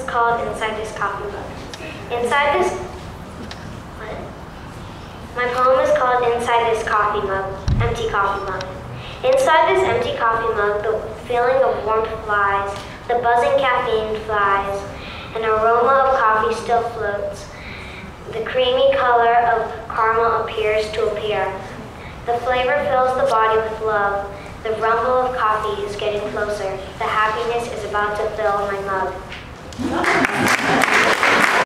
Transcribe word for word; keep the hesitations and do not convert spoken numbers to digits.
called Inside This Coffee Mug. Inside this, what? My poem is called Inside This Coffee Mug, Empty Coffee Mug. Inside this empty coffee mug, the feeling of warmth flies, the buzzing caffeine flies, an aroma of coffee still floats. The creamy color of caramel appears to appear. The flavor fills the body with love. The rumble of coffee is getting closer. The happiness is about to fill my mug.